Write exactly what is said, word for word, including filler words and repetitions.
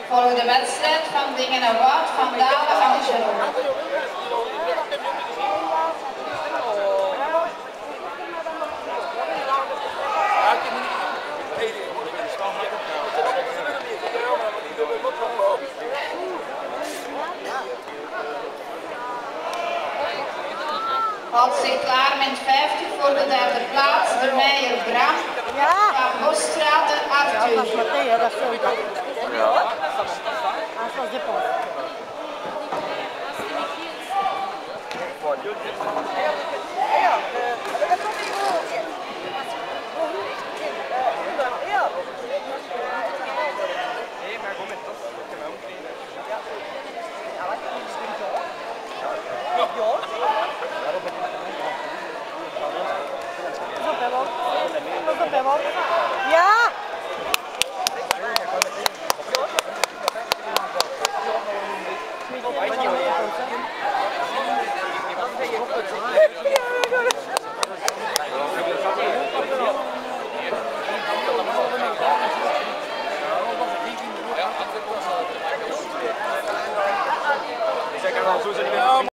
Volg de wedstrijd van Dingen en Wout van Dalen Angelo. Houdt zich klaar met vijftig voor de derde plaats, de Meijer Bram, van Bosstraten Arthur.